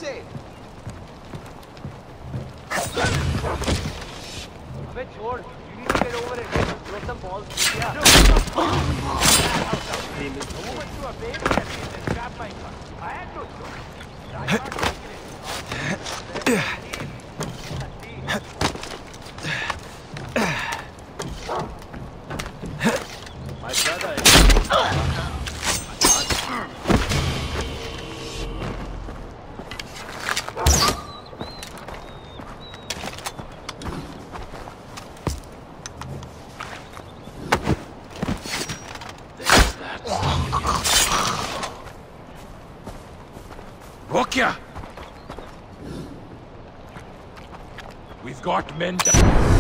say? Abey, chhod. You need to get over it. Throw some balls. Yeah. The moment you are paying that is trap my car. I had to throw. I can't take it. My brother is... Rokya! We've got men down.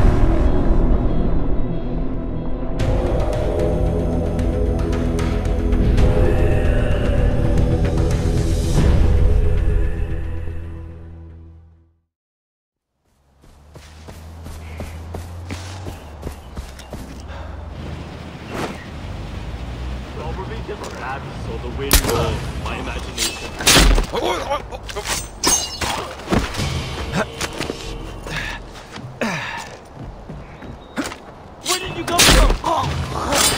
Probably just rats or the wind or my imagination. Where did you come from?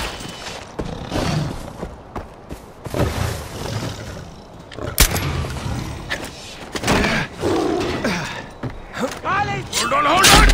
Hold on, hold on!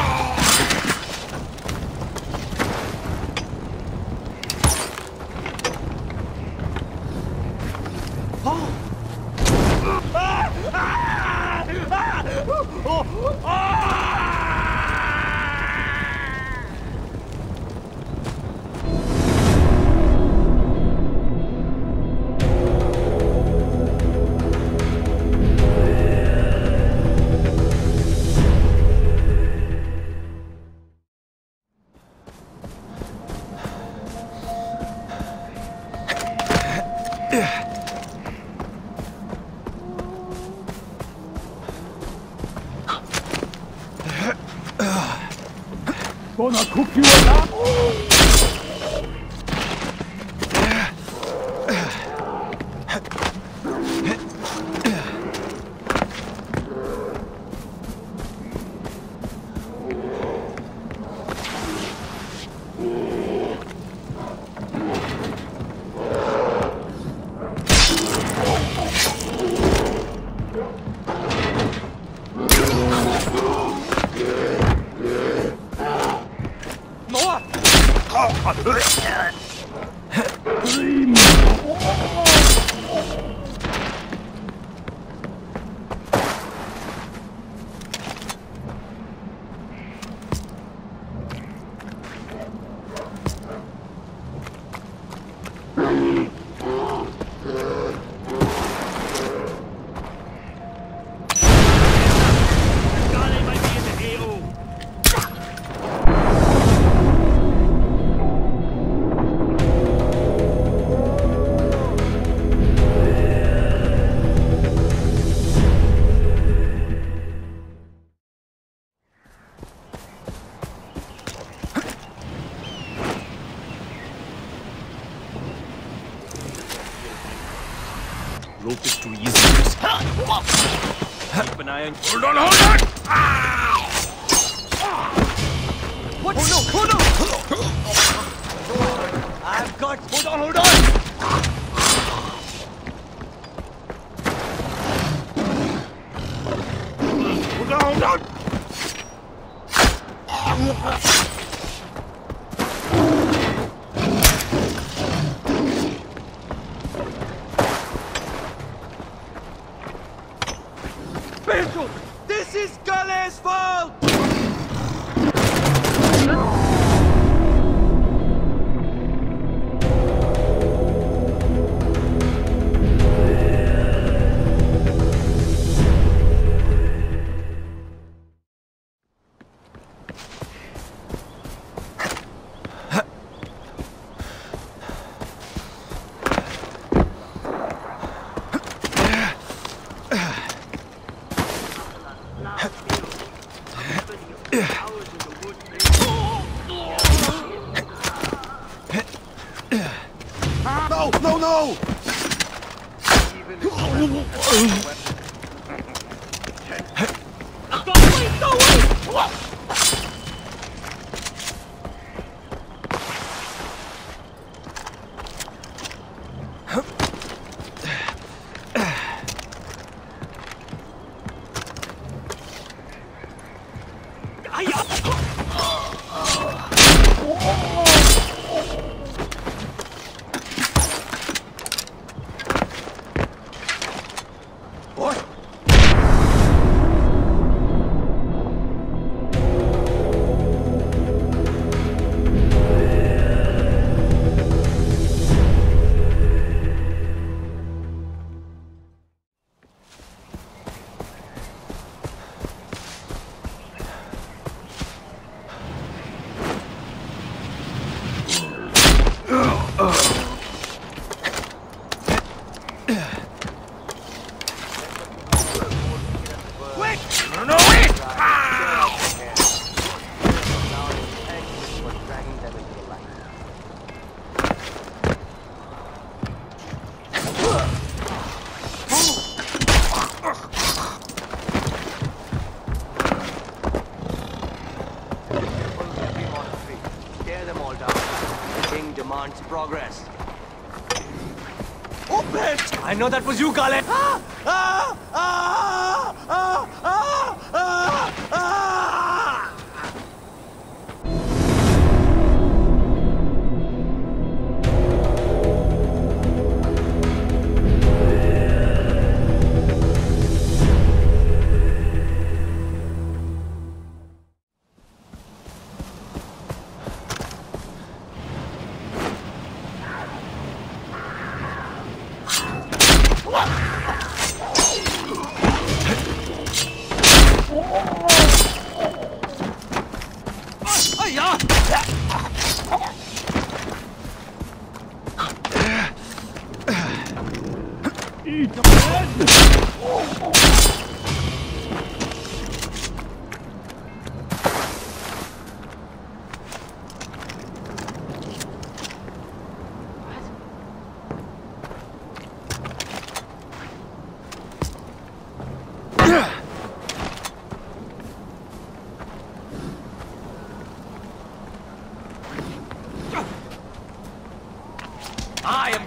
Gonna cook you up. Rope is too easy to keep an eye on. Hold on, hold on! What? Oh no! I've got... Hold on! Hold on! This is Gale's fault! No! Even Progress. Oh, bitch! I know that was you, Kale. Ah! Ah! Ah! Ah! Ah! Ah! Ah! Eat the bread! I am.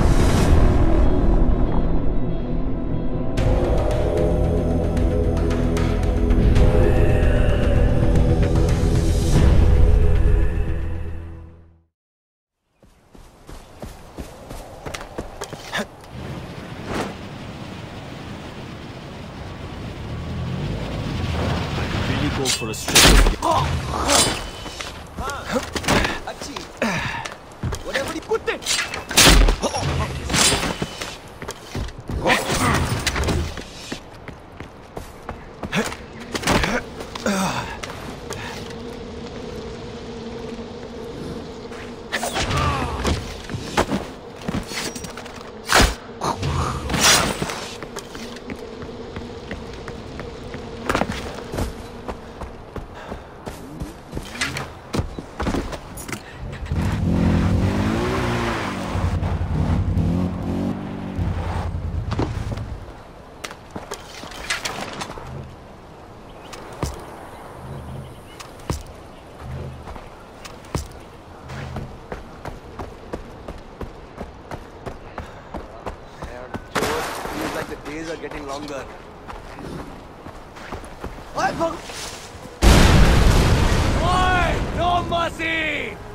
Go for a stretch of Whatever he put it. The days are getting longer. Oi, no mercy!